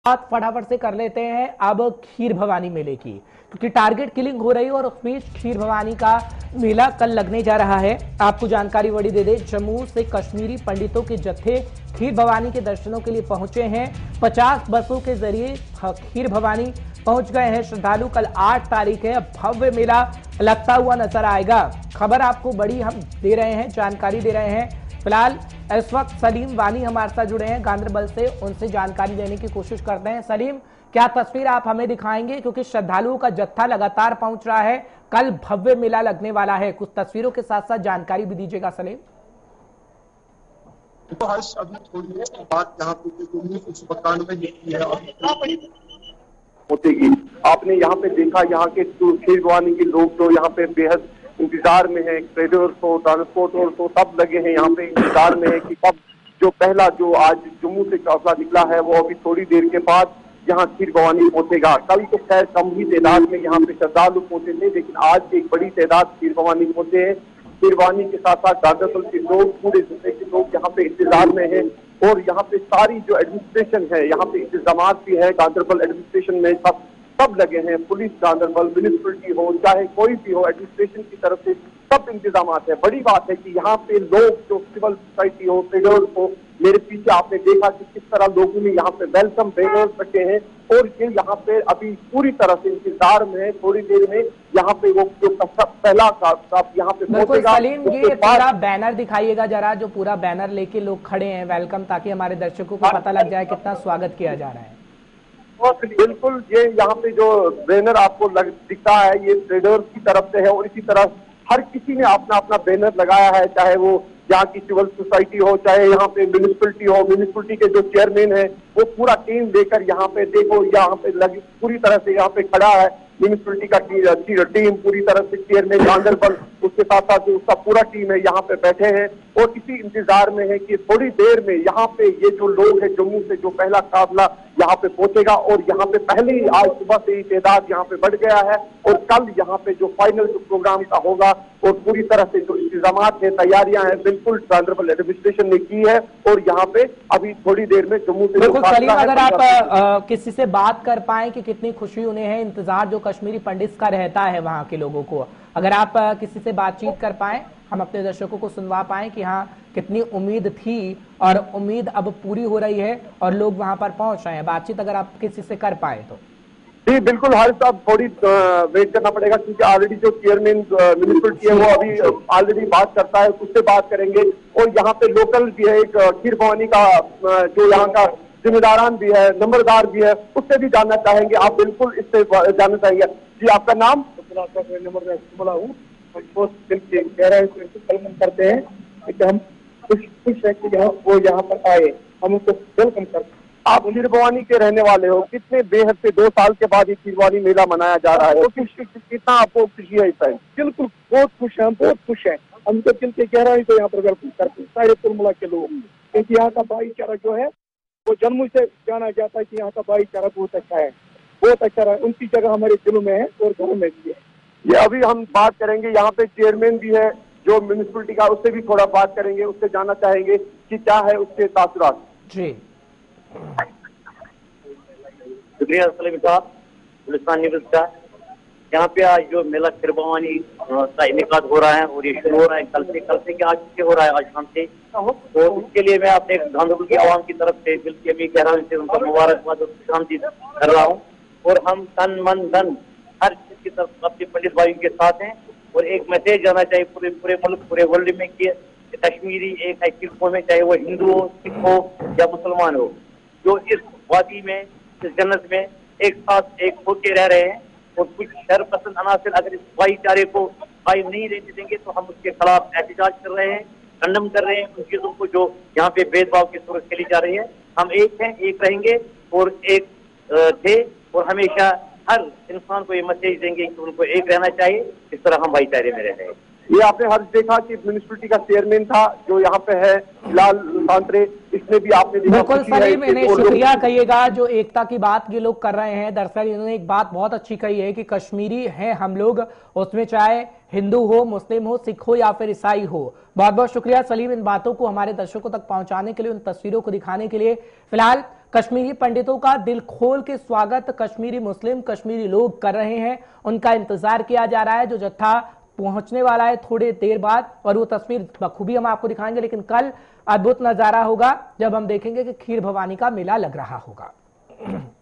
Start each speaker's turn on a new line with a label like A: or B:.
A: बात फटाफट से कर लेते हैं अब खीर भवानी मेले की, क्योंकि टारगेट किलिंग हो रही है और उसमें खीर भवानी का मेला कल लगने जा रहा है। आपको जानकारी बड़ी दे दे, जम्मू से कश्मीरी पंडितों के जत्थे खीर भवानी के दर्शनों के लिए पहुंचे हैं। 50 बसों के जरिए खीर भवानी पहुंच गए हैं श्रद्धालु। कल 8 तारीख है, भव्य मेला लगता हुआ नजर आएगा। खबर आपको बड़ी हम दे रहे हैं, जानकारी दे रहे हैं। फिलहाल इस वक्त सलीम वानी हमारे साथ जुड़े हैं गांधरबल से, उनसे जानकारी लेने की कोशिश करते हैं। सलीम, क्या तस्वीर आप हमें दिखाएंगे, क्योंकि श्रद्धालुओं का जत्था लगातार पहुंच रहा है, कल भव्य मेला लगने वाला है। कुछ तस्वीरों के साथ साथ जानकारी भी दीजिएगा सलीम।
B: तो हर्ष, अभी थोड़ी देर बात यहाँ पे कुछ मकान में लिखी है होतेगी। आपने यहाँ पे देखा, यहाँ के खीर भवानी के लोग तो यहाँ पे बेहद इंतजार में है। ट्रेडर्स हो, ट्रांसपोर्टर्स हो, सब लगे हैं यहाँ पे इंतजार में है कि कब जो पहला जो आज जम्मू से काफिला निकला है वो अभी थोड़ी देर के बाद यहाँ खीर भवानी पहुंचेगा। कल तो खैर कम ही तादाद में यहाँ पे श्रद्धालु पहुंचे थे, लेकिन आज एक बड़ी तादाद खीर भवानी पहुंचे हैं। खीर भवानी के साथ साथ गांधरबल के लोग, पूरे जिले के लोग यहाँ पे इंतजार में है। और यहाँ पे सारी जो एडमिनिस्ट्रेशन है, यहाँ पे इंतजाम भी है गांधरबल एडमिनिस्ट्रेशन में, सब लगे हैं। पुलिस, गांधरबल म्युनिसिपलिटी हो, चाहे कोई भी हो, एडमिनिस्ट्रेशन की तरफ से सब इंतजाम है। बड़ी बात है कि यहाँ पे लोग जो सिविल सोसाइटी हो, ट्रेडर्स हो, मेरे पीछे आपने देखा कि किस तरह लोगों ने यहाँ पे वेलकम बैनर्स रखे हैं और ये यहाँ पे अभी पूरी तरह से इंतजार में है। थोड़ी देर में यहाँ पे वो जो पहला यहाँ पे
A: पहुंचेगा। सलीम, ये पूरा बैनर दिखाइएगा जरा, जो पूरा बैनर लेके लोग खड़े हैं वेलकम, ताकि हमारे दर्शकों को पता लग जाए कितना स्वागत किया जा रहा है।
B: बिल्कुल, ये यहाँ पे जो बैनर आपको दिखता है ये ट्रेडर्स की तरफ से है और इसी तरह हर किसी ने अपना अपना बैनर लगाया है, चाहे वो यहाँ की सिविल सोसाइटी हो, चाहे यहाँ पे म्युनिसिपलिटी हो। म्युनिसिपलिटी के जो चेयरमैन है वो पूरा टीम लेकर यहाँ पे देखो, यहाँ पे लगी पूरी तरह से यहाँ पे खड़ा है म्युनिसिपलिटी का टीम पूरी तरह से। चेयरमैन गांधरबल, उसके साथ साथ उसका पूरा टीम है यहाँ पे बैठे हैं और इसी इंतजार में है कि थोड़ी देर में यहाँ पे ये जो लोग हैं जम्मू से जो पहला काफिला यहाँ पे पहुंचेगा। और यहाँ पे पहले ही आज सुबह से ही तादाद यहाँ पे बढ़ गया है और कल यहाँ पे जो फाइनल जो प्रोग्राम का होगा और पूरी तरह से जो इंतजाम है, तैयारियां हैं, बिल्कुल गांधरबल एडमिनिस्ट्रेशन ने की है। और यहाँ पे अभी थोड़ी देर में जम्मू से
A: सलीम, अगर आप किसी से बात कर पाए कि कितनी खुशी उन्हें है, इंतजार जो कश्मीरी पंडित का रहता है वहां के लोगों को, अगर आप किसी से बातचीत कर पाए, हम अपने दर्शकों को सुनवा पाए कि हाँ कितनी उम्मीद थी और उम्मीद अब पूरी हो रही है और लोग वहां पर पहुंच रहे हैं, बातचीत अगर आप किसी से कर पाए तो।
B: जी बिल्कुल हर साहब, थोड़ी वेट करना पड़ेगा क्योंकि ऑलरेडी जो चेयरमैन म्युनिसिपलिटी है वो अभी ऑलरेडी बात करता है, उससे बात करेंगे। और यहाँ पे लोकल भी है एक खीर भवानी का जो यहाँ का जिम्मेदारान भी है, नंबरदार भी है, उससे भी जानना चाहेंगे। आप बिल्कुल इससे जानना चाहेंगे। जी आपका नाम? करते हैं कि हम खुश है कि वो यहाँ पर आए, हम उनको वेलकम करते हैं। आप खीर भवानी के रहने वाले हो, कितने बेहद से 2 साल के बाद ये खीर भवानी मेला मनाया जा रहा है, कितना आपको खुशी है इस टाइम?
C: बिल्कुल बहुत खुश है, बहुत खुश है। हम तो दिल के गहराई तो यहाँ पर वेलकम करते हैं सारे तुलमुला के लोग, क्योंकि यहाँ का भाईचारा जो है वो जन्म से जाना जाता है कि यहाँ का भाईचारा बहुत अच्छा है, बहुत अच्छा है। उनकी जगह हमारे दिलों में है और घरों में भी है।
B: ये अभी हम बात करेंगे, यहाँ पे चेयरमैन भी है जो म्युनिसिपलिटी का, उससे भी थोड़ा बात करेंगे, उससे जानना चाहेंगे कि क्या है उसके तासुरात।
A: जी
D: शुक्रिया सलीम साहब, गुलिस्तान न्यूज़ का। यहाँ पे आज जो मेला खीर भवानी का इनेकाद हो रहा है और ये शुरू हो रहा है कल से कि आज से हो रहा है, आज शाम से। तो उसके लिए मैं अपने गांधरबल की आवाम की तरफ से दिल की गहराई से उनको मुबारकबाद और खुशामदीद कर रहा हूँ। और हम तन मन धन हर चीज की तरफ अपने पंडित भाइयों के साथ हैं। और एक मैसेज जाना चाहिए पूरे मुल्क, पूरे वर्ल्ड में कि कश्मीरी एक ऐसी कौम है, चाहे वो हिंदू हो, सिख हो या मुसलमान हो, जो इस वादी में, इस जन्नत में एक साथ एक होके रह रहे हैं। और कुछ शर पसंद अनासिर अगर इस भाईचारे को कायम नहीं रहने देंगे तो हम उसके खिलाफ एहतजाज कर रहे हैं, कंडम कर रहे हैं उन चीजों को जो यहाँ पे भेदभाव की सूरत खेली जा रही है। हम एक हैं, एक रहेंगे और एक थे और हमेशा हर इंसान को ये मैसेज देंगे कि उनको एक रहना चाहिए, इस तरह हम भाईचारे में रह रहे हैं।
B: ये आपने हर्ष देखा कि म्युनिसिपलिटी का चेयरमैन था जो यहाँ पे है फिलहाल सांतरे, इसने भी आपने देखा।
A: बिल्कुल सलीम, इन्हें शुक्रिया कहिएगा जो एकता की बात ये लोग कर रहे हैं। दरअसल इन्होंने एक बात बहुत अच्छी कही है कि कश्मीरी हैं हम लोग, उसमें चाहे हिंदू हो, मुस्लिम हो, सिख हो या फिर ईसाई हो। बहुत बहुत शुक्रिया सलीम इन बातों को हमारे दर्शकों तक पहुंचाने के लिए, उन तस्वीरों को दिखाने के लिए। फिलहाल कश्मीरी पंडितों का दिल खोल के स्वागत कश्मीरी मुस्लिम, कश्मीरी लोग कर रहे हैं। उनका इंतजार किया जा रहा है। जो जत्था पहुंचने वाला है थोड़ी देर बाद, और वो तस्वीर बखूबी हम आपको दिखाएंगे। लेकिन कल अद्भुत नजारा होगा जब हम देखेंगे कि खीर भवानी का मेला लग रहा होगा।